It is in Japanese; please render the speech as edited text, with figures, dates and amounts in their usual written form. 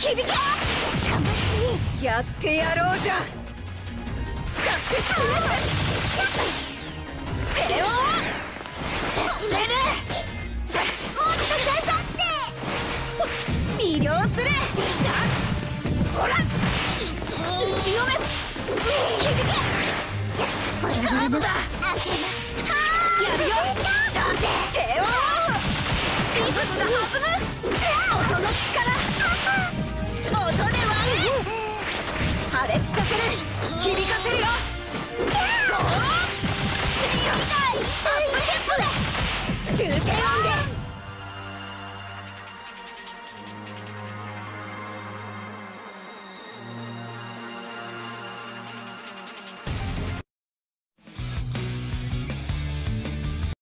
響け。やってやろうじゃ。ダッシュします。手を進める。もっとくださって魅了する。ほら打ちのめす。響け。カードだ。やるよ。手をリズムが弾む。音の力。音で割れ破裂させる。響かせるよ。ゴーアップテンポで重点